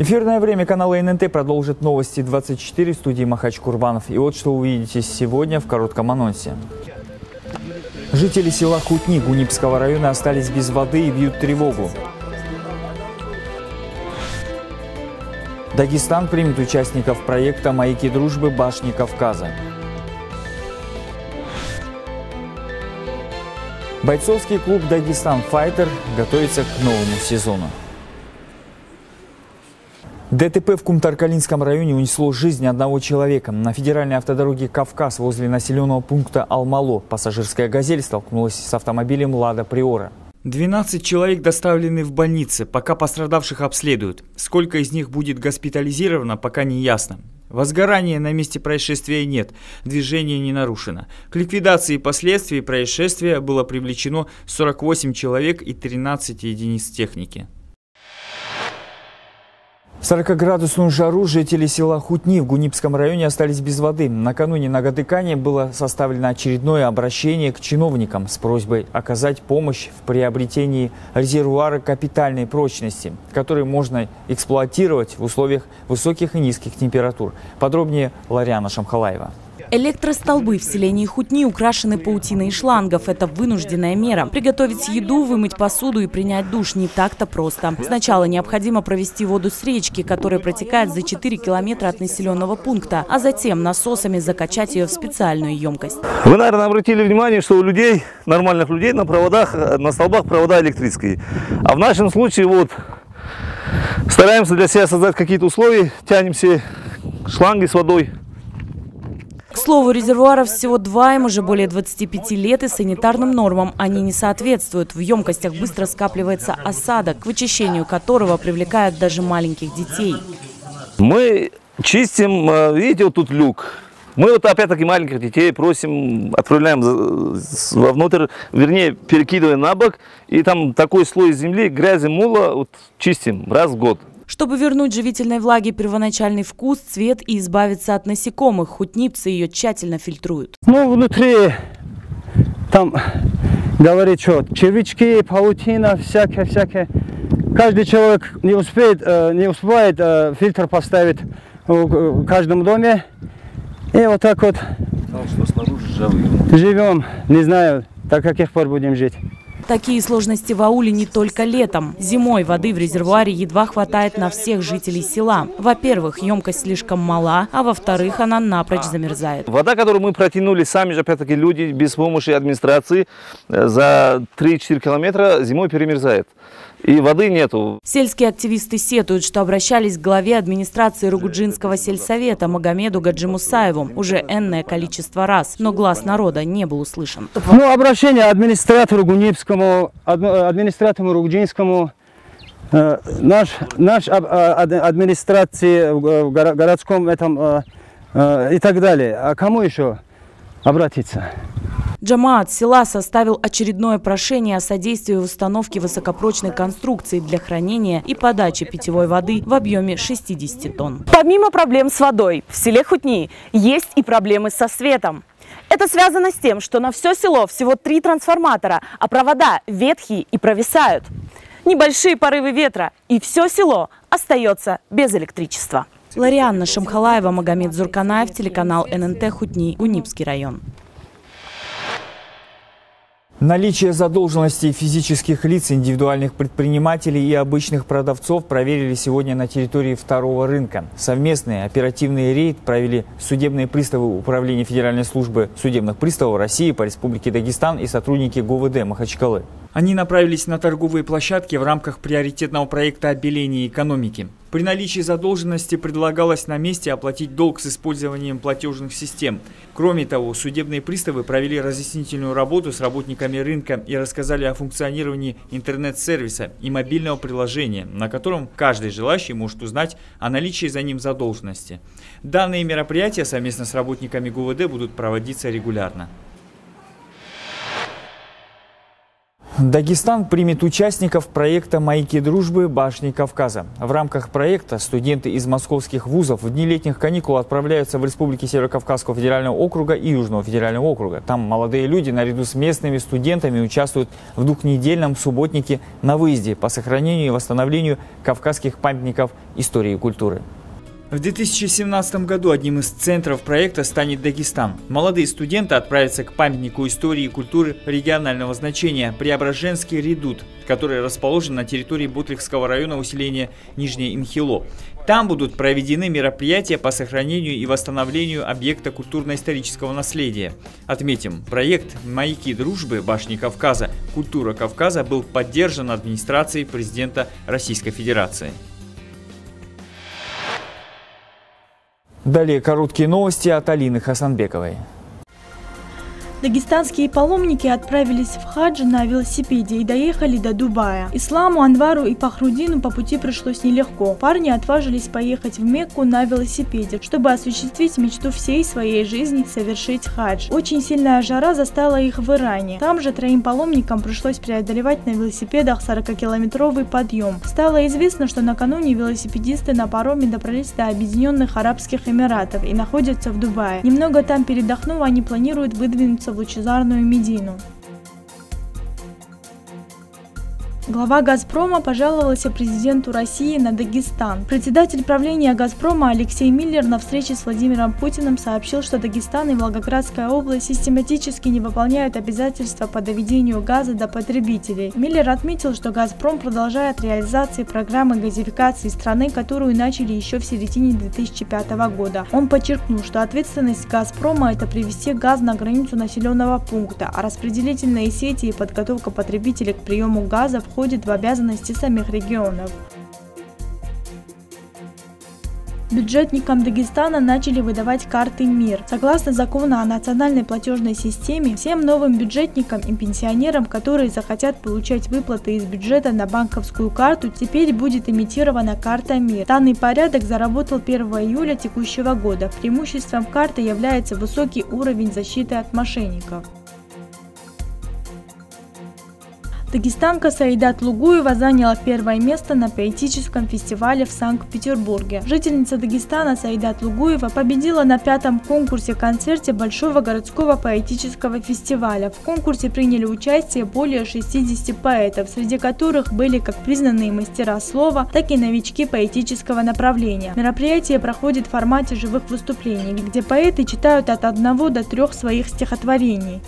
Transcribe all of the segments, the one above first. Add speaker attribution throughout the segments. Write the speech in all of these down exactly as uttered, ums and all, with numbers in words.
Speaker 1: Эфирное время канала эн эн тэ продолжит новости двадцать четыре в студии Махач Курбанов. И вот что увидите сегодня в коротком анонсе. Жители села Хутни Гунипского района остались без воды и бьют тревогу. Дагестан примет участников проекта «Маяки дружбы. Башни Кавказа». Бойцовский клуб «Дагестан Файтер» готовится к новому сезону. дэ тэ пэ в Кумтаркалинском районе унесло жизнь одного человека. На федеральной автодороге «Кавказ» возле населенного пункта Алмало пассажирская «Газель» столкнулась с автомобилем «Лада Приора». двенадцать человек доставлены в больницы, пока пострадавших обследуют. Сколько из них будет госпитализировано, пока не ясно. Возгорания на месте происшествия нет, движение не нарушено. К ликвидации последствий происшествия было привлечено сорок восемь человек и тринадцать единиц техники. В сорокаградусную жару жители села Хутни в Гунипском районе остались без воды. Накануне на Гадыкане было составлено очередное обращение к чиновникам с просьбой оказать помощь в приобретении резервуара капитальной прочности, который можно эксплуатировать в условиях высоких и низких температур. Подробнее Лариана Шамхалаева.
Speaker 2: Электростолбы в селении Хутни украшены паутиной шлангов. Это вынужденная мера. Приготовить еду, вымыть посуду и принять душ не так-то просто. Сначала необходимо провести воду с речки, которая протекает за четыре километра от населенного пункта, а затем насосами закачать ее в специальную емкость.
Speaker 3: Вы, наверное, обратили внимание, что у людей, нормальных людей, на проводах, на столбах провода электрические. А в нашем случае вот стараемся для себя создать какие-то условия, тянем все шланги с водой.
Speaker 2: К слову, резервуаров всего два, им уже более двадцати пяти лет, и санитарным нормам они не соответствуют. В емкостях быстро скапливается осадок, к вычищению которого привлекают даже маленьких детей.
Speaker 3: Мы чистим, видите, вот тут люк. Мы вот опять-таки маленьких детей просим, отправляем вовнутрь, вернее, перекидываем на бок, и там такой слой земли, грязи, мула, вот, чистим раз в год.
Speaker 2: Чтобы вернуть живительной влаге первоначальный вкус, цвет и избавиться от насекомых, хутнипцы ее тщательно фильтруют.
Speaker 4: Ну, внутри там, говорит, что червячки, паутина, всякое-всякое. Каждый человек не успеет, не успевает фильтр поставить в каждом доме. И вот так вот живем, не знаю, до каких пор будем жить.
Speaker 2: Такие сложности в ауле не только летом. Зимой воды в резервуаре едва хватает на всех жителей села. Во-первых, емкость слишком мала, а во-вторых, она напрочь замерзает.
Speaker 3: Вода, которую мы протянули сами же, опять-таки, люди без помощи администрации, за три-четыре километра зимой перемерзает. И воды нету.
Speaker 2: Сельские активисты сетуют, что обращались к главе администрации Ругуджинского сельсовета Магомеду Гаджимусаеву уже энное количество раз, но глаз народа не был услышан.
Speaker 4: Ну, обращение администратору Гунипскому, администратору Ругуджинскому, э, наш, наш администрации в городском этом э, э, и так далее. А кому еще обратиться?
Speaker 2: Джамаат села составил очередное прошение о содействии в установке высокопрочной конструкции для хранения и подачи питьевой воды в объеме шестидесяти тонн. Помимо проблем с водой, в селе Хутни есть и проблемы со светом. Это связано с тем, что на все село всего три трансформатора, а провода ветхие и провисают. Небольшие порывы ветра, и все село остается без электричества. Ларианна Шамхалаева, Магомед Зурканаев, телеканал эн эн тэ Хутни, Гунипский район.
Speaker 1: Наличие задолженностей физических лиц, индивидуальных предпринимателей и обычных продавцов проверили сегодня на территории второго рынка. Совместный оперативный рейд провели судебные приставы Управления Федеральной службы судебных приставов России по Республике Дагестан и сотрудники гэ вэ дэ Махачкалы. Они направились на торговые площадки в рамках приоритетного проекта обеления экономики. При наличии задолженности предлагалось на месте оплатить долг с использованием платежных систем. Кроме того, судебные приставы провели разъяснительную работу с работниками рынка и рассказали о функционировании интернет-сервиса и мобильного приложения, на котором каждый желающий может узнать о наличии за ним задолженности. Данные мероприятия совместно с работниками гэ вэ дэ будут проводиться регулярно. Дагестан примет участников проекта «Маяки дружбы. Башни Кавказа». В рамках проекта студенты из московских вузов в дни летних каникул отправляются в республики Северо-Кавказского федерального округа и Южного федерального округа. Там молодые люди наряду с местными студентами участвуют в двухнедельном субботнике на выезде по сохранению и восстановлению кавказских памятников истории и культуры. В две тысячи семнадцатом году одним из центров проекта станет Дагестан. Молодые студенты отправятся к памятнику истории и культуры регионального значения Преображенский редут, который расположен на территории Бутлихского района усиления Нижнее Инхило. Там будут проведены мероприятия по сохранению и восстановлению объекта культурно-исторического наследия. Отметим, проект «Маяки дружбы. Башни Кавказа. Культура Кавказа» был поддержан администрацией президента Российской Федерации. Далее короткие новости от Алины Хасанбековой.
Speaker 5: Дагестанские паломники отправились в хадж на велосипеде и доехали до Дубая. Исламу, Анвару и Пахрудину по пути пришлось нелегко. Парни отважились поехать в Мекку на велосипеде, чтобы осуществить мечту всей своей жизни – совершить хадж. Очень сильная жара застала их в Иране. Там же троим паломникам пришлось преодолевать на велосипедах сорокакилометровый подъем. Стало известно, что накануне велосипедисты на пароме добрались до Объединенных Арабских Эмиратов и находятся в Дубае. Немного там передохнув, они планируют выдвинуться в лучезарную Медину. Глава «Газпрома» пожаловался президенту России на Дагестан. Председатель правления «Газпрома» Алексей Миллер на встрече с Владимиром Путиным сообщил, что Дагестан и Волгоградская область систематически не выполняют обязательства по доведению газа до потребителей. Миллер отметил, что «Газпром» продолжает реализацию программы газификации страны, которую начали еще в середине две тысячи пятого года. Он подчеркнул, что ответственность «Газпрома» – это привести газ на границу населенного пункта, а распределительные сети и подготовка потребителей к приему газа в входит в обязанности самих регионов. Бюджетникам Дагестана начали выдавать карты МИР. Согласно закону о национальной платежной системе, всем новым бюджетникам и пенсионерам, которые захотят получать выплаты из бюджета на банковскую карту, теперь будет имитирована карта МИР. Данный порядок заработал первого июля текущего года. Преимуществом карты является высокий уровень защиты от мошенников. Дагестанка Саидат Лугуева заняла первое место на поэтическом фестивале в Санкт-Петербурге. Жительница Дагестана Саидат Лугуева победила на пятом конкурсе-концерте Большого городского поэтического фестиваля. В конкурсе приняли участие более шестидесяти поэтов, среди которых были как признанные мастера слова, так и новички поэтического направления. Мероприятие проходит в формате живых выступлений, где поэты читают от одного до трех своих стихотворений.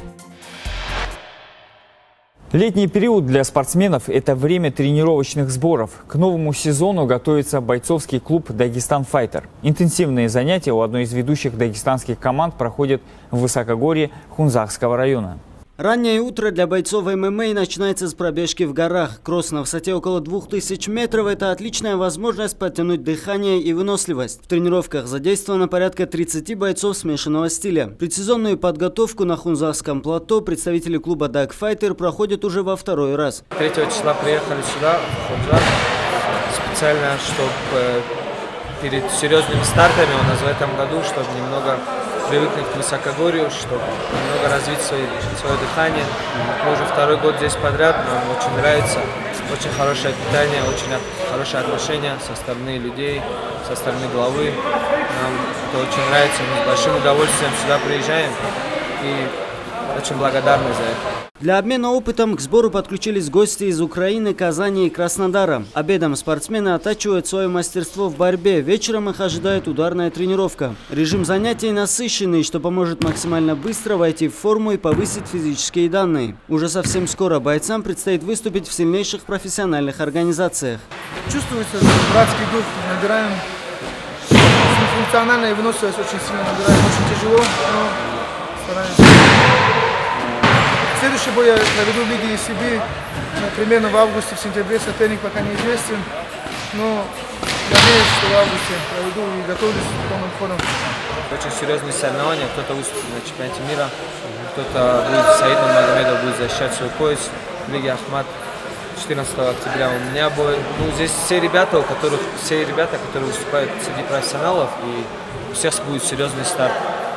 Speaker 1: Летний период для спортсменов – это время тренировочных сборов. К новому сезону готовится бойцовский клуб «Дагестан Файтер». Интенсивные занятия у одной из ведущих дагестанских команд проходят в высокогорье Хунзахского района.
Speaker 6: Раннее утро для бойцов эм эм а начинается с пробежки в горах. Кросс на высоте около двух тысяч метров – это отличная возможность подтянуть дыхание и выносливость. В тренировках задействовано порядка тридцати бойцов смешанного стиля. Предсезонную подготовку на Хунзахском плато представители клуба «Даг Файтер» проходят уже во второй раз.
Speaker 7: третьего числа приехали сюда, в Хунзах, специально, чтобы перед серьезными стартами у нас в этом году, чтобы немного привыкнуть к высокогорью, чтобы немного развить свое, свое дыхание. Мы уже второй год здесь подряд, нам очень нравится. Очень хорошее питание, очень хорошие отношения со стороны людей, со стороны главы. Нам это очень нравится, мы с большим удовольствием сюда приезжаем и очень благодарны за это.
Speaker 6: Для обмена опытом к сбору подключились гости из Украины, Казани и Краснодара. Обедом спортсмены оттачивают свое мастерство в борьбе. Вечером их ожидает ударная тренировка. Режим занятий насыщенный, что поможет максимально быстро войти в форму и повысить физические данные. Уже совсем скоро бойцам предстоит выступить в сильнейших профессиональных организациях.
Speaker 8: Чувствуется братский дух, набираем функциональная выносливость, очень сильно набираем, очень тяжело, но стараемся. Следующий бой я проведу в Лиге и си би, примерно в августе, в сентябре, соперник пока неизвестен, но надеюсь, что в августе проведу и готовлюсь полным ходом.
Speaker 7: Очень серьезные соревнования, кто-то выступит на чемпионате мира, кто-то будет, Саид Магомедов будет защищать свой пояс в Лиге Ахмат. четырнадцатого октября у меня бой. Ну, здесь все ребята, у которых, все ребята, которые выступают среди профессионалов, и у всех будет серьезный старт.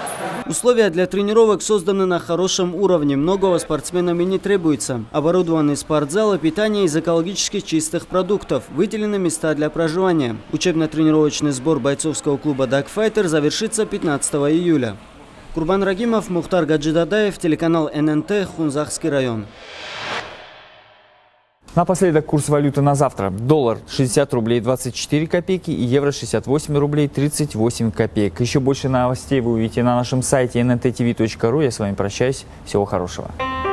Speaker 6: Условия для тренировок созданы на хорошем уровне, многого спортсменам и не требуется. Оборудованы спортзалы, питание из экологически чистых продуктов, выделены места для проживания. Учебно-тренировочный сбор бойцовского клуба «Дагфайтер» завершится пятнадцатого июля. Курбан Рагимов, Мухтар Гаджидадаев, телеканал эн эн тэ, Хунзахский район.
Speaker 1: Напоследок курс валюты на завтра. Доллар шестьдесят рублей двадцать четыре копейки и евро шестьдесят восемь рублей тридцать восемь копеек. Еще больше новостей вы увидите на нашем сайте эн эн тэ тэ вэ точка ру. Я с вами прощаюсь. Всего хорошего.